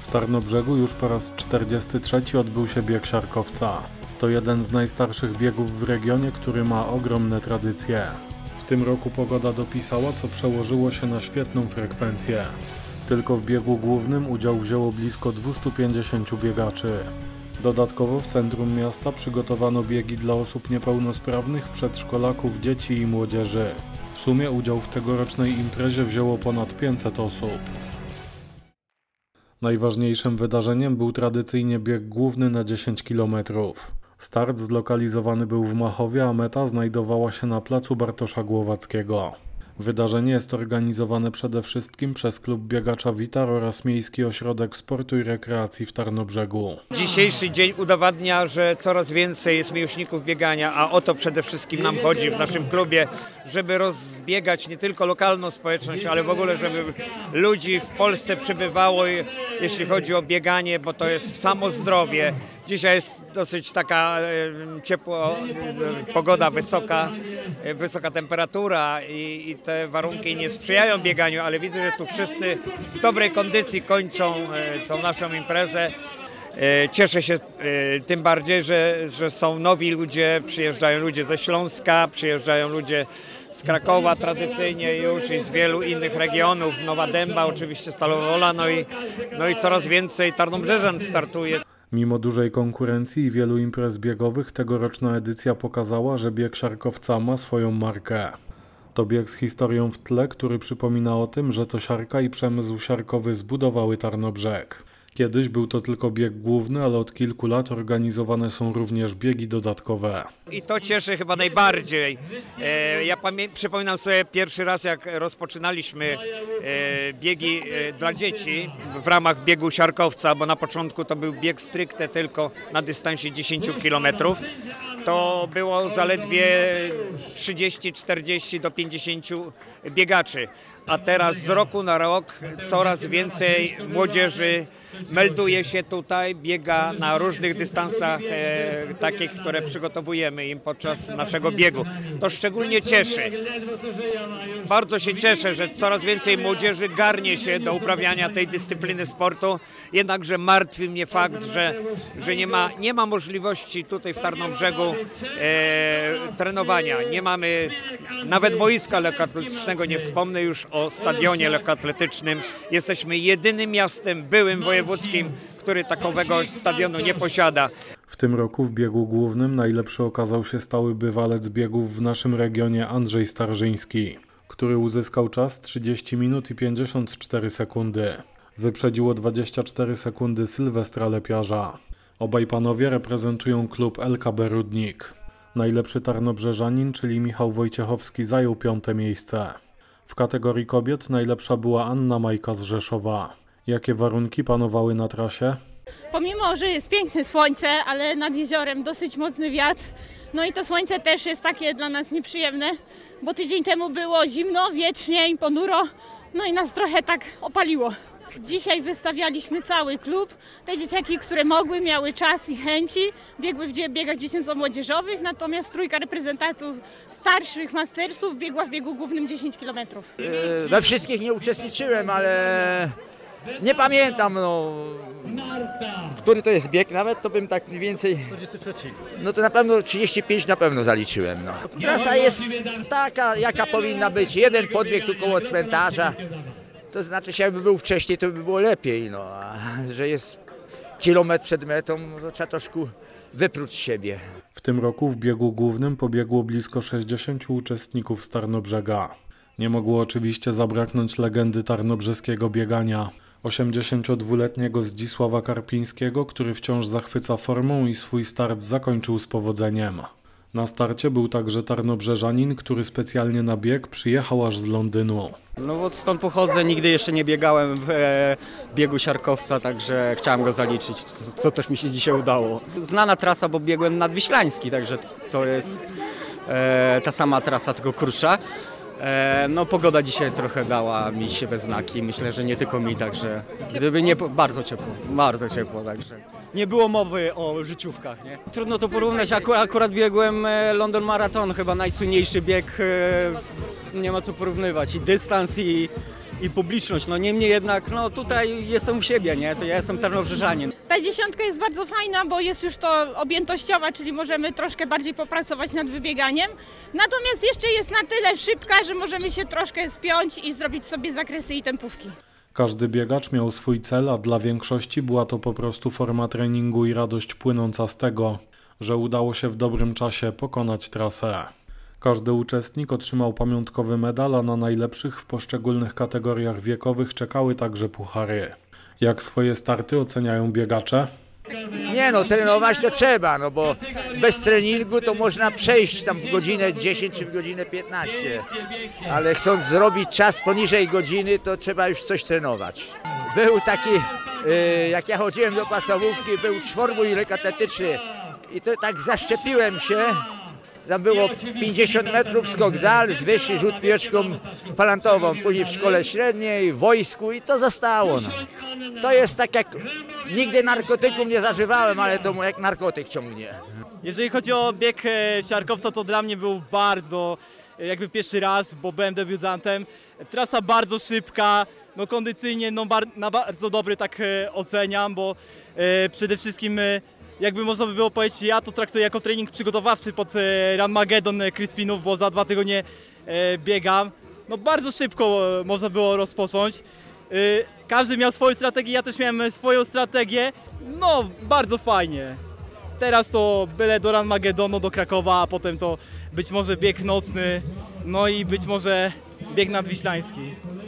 Tarnobrzegu już po raz 43 odbył się bieg siarkowca. To jeden z najstarszych biegów w regionie, który ma ogromne tradycje. W tym roku pogoda dopisała, co przełożyło się na świetną frekwencję. Tylko w biegu głównym udział wzięło blisko 250 biegaczy. Dodatkowo w centrum miasta przygotowano biegi dla osób niepełnosprawnych, przedszkolaków, dzieci i młodzieży. W sumie udział w tegorocznej imprezie wzięło ponad 500 osób. Najważniejszym wydarzeniem był tradycyjnie bieg główny na 10 km. Start zlokalizowany był w Machowie, a meta znajdowała się na placu Bartosza Głowackiego. Wydarzenie jest organizowane przede wszystkim przez klub biegacza Witar oraz Miejski Ośrodek Sportu i Rekreacji w Tarnobrzegu. Dzisiejszy dzień udowadnia, że coraz więcej jest miłośników biegania, a o to przede wszystkim nam chodzi w naszym klubie, żeby rozbiegać nie tylko lokalną społeczność, ale w ogóle, żeby ludzi w Polsce przybywało, jeśli chodzi o bieganie, bo to jest samo zdrowie. Dzisiaj jest dosyć taka ciepła pogoda, wysoka temperatura i te warunki nie sprzyjają bieganiu, ale widzę, że tu wszyscy w dobrej kondycji kończą tą naszą imprezę. Cieszę się tym bardziej, że są nowi ludzie, przyjeżdżają ludzie ze Śląska, przyjeżdżają ludzie z Krakowa tradycyjnie już i z wielu innych regionów, Nowa Dęba, oczywiście Stalowa Wola, no i coraz więcej tarnobrzeżan startuje. Mimo dużej konkurencji i wielu imprez biegowych, tegoroczna edycja pokazała, że bieg siarkowca ma swoją markę. To bieg z historią w tle, który przypomina o tym, że to siarka i przemysł siarkowy zbudowały Tarnobrzeg. Kiedyś był to tylko bieg główny, ale od kilku lat organizowane są również biegi dodatkowe. I to cieszy chyba najbardziej. Ja przypominam sobie pierwszy raz, jak rozpoczynaliśmy biegi dla dzieci w ramach biegu siarkowca, bo na początku to był bieg stricte tylko na dystansie 10 km. To było zaledwie 30, 40 do 50 biegaczy. A teraz z roku na rok coraz więcej młodzieży melduje się tutaj, biega na różnych dystansach takich, które przygotowujemy im podczas naszego biegu. To szczególnie cieszy. Bardzo się cieszę, że coraz więcej młodzieży garnie się do uprawiania tej dyscypliny sportu, jednakże martwi mnie fakt, że nie ma możliwości tutaj w Tarnobrzegu trenowania. Nie mamy nawet boiska lekkoatletycznego, nie wspomnę już o stadionie lekkoatletycznym. Jesteśmy jedynym miastem byłym wojewódzkim, który takowego stadionu nie posiada. W tym roku w biegu głównym najlepszy okazał się stały bywalec biegów w naszym regionie Andrzej Starzyński, który uzyskał czas 30 minut i 54 sekundy. Wyprzedziło 24 sekundy Sylwestra Lepiarza. Obaj panowie reprezentują klub LKB Rudnik. Najlepszy tarnobrzeżanin, czyli Michał Wojciechowski, zajął 5. miejsce. W kategorii kobiet najlepsza była Anna Majka z Rzeszowa. Jakie warunki panowały na trasie? Pomimo, że jest piękne słońce, ale nad jeziorem dosyć mocny wiatr, no i to słońce też jest takie dla nas nieprzyjemne, bo tydzień temu było zimno, wietrznie i ponuro, no i nas trochę tak opaliło. Dzisiaj wystawialiśmy cały klub. Te dzieciaki, które mogły, miały czas i chęci, biegły w biegach dziecięco-młodzieżowych, natomiast trójka reprezentantów starszych mastersów biegła w biegu głównym 10 km. We wszystkich nie uczestniczyłem, ale nie pamiętam, który to jest bieg, nawet to bym tak mniej więcej... 43. No to na pewno 35 na pewno zaliczyłem. Trasa jest taka, jaka powinna być. Jeden podbieg tu koło cmentarza. To znaczy, że jakby był wcześniej, to by było lepiej, a że jest kilometr przed metą, to trzeba troszkę wypróć siebie. W tym roku w biegu głównym pobiegło blisko 60 uczestników z Tarnobrzega. Nie mogło oczywiście zabraknąć legendy tarnobrzeskiego biegania. 82-letniego Zdzisława Karpińskiego, który wciąż zachwyca formą i swój start zakończył z powodzeniem. Na starcie był także tarnobrzeżanin, który specjalnie na bieg przyjechał aż z Londynu. No bo stąd pochodzę, nigdy jeszcze nie biegałem w biegu siarkowca, także chciałem go zaliczyć, co też mi się dzisiaj udało. Znana trasa, bo biegłem nadwiślański, także to jest ta sama trasa, tylko krótsza. No pogoda dzisiaj trochę dała mi się we znaki, myślę, że nie tylko mi, także gdyby nie, bardzo ciepło, także nie było mowy o życiówkach, nie? Trudno to porównać, akurat biegłem London Marathon, chyba najsłynniejszy bieg, nie ma co porównywać, i dystans, i publiczność. No niemniej jednak, no tutaj jestem u siebie, nie? To ja jestem tarnobrzeżanin. Ta 10 jest bardzo fajna, bo jest już to objętościowa, czyli możemy troszkę bardziej popracować nad wybieganiem. Natomiast jeszcze jest na tyle szybka, że możemy się troszkę spiąć i zrobić sobie zakresy i tempówki. Każdy biegacz miał swój cel, a dla większości była to po prostu forma treningu i radość płynąca z tego, że udało się w dobrym czasie pokonać trasę. Każdy uczestnik otrzymał pamiątkowy medal, a na najlepszych w poszczególnych kategoriach wiekowych czekały także puchary. Jak swoje starty oceniają biegacze? Nie no, trenować to trzeba, no bo bez treningu to można przejść tam w godzinę 10 czy w godzinę 15. Ale chcąc zrobić czas poniżej godziny, to trzeba już coś trenować. Był taki, jak ja chodziłem do podstawówki, był czworbój lekkoatletyczny i to tak zaszczepiłem się. Tam było 50 metrów skok dal, z wyższy rzut piłeczką palantową, później w szkole średniej, w wojsku i to zostało. No. To jest tak jak, nigdy narkotyków nie zażywałem, ale to jak narkotyk ciągnie. Jeżeli chodzi o bieg siarkowca, to dla mnie był bardzo jakby pierwszy raz, bo byłem debiutantem. Trasa bardzo szybka, no kondycyjnie no na bardzo dobry tak oceniam, bo przede wszystkim jakby można by było powiedzieć, ja to traktuję jako trening przygotowawczy pod Ranmagedon Crispinów, bo za 2 tygodnie biegam. No bardzo szybko można było rozpocząć. Każdy miał swoją strategię, ja też miałem swoją strategię. No bardzo fajnie. Teraz to byle do Ranmagedonu, do Krakowa, a potem to być może bieg nocny, no i być może bieg nadwiślański.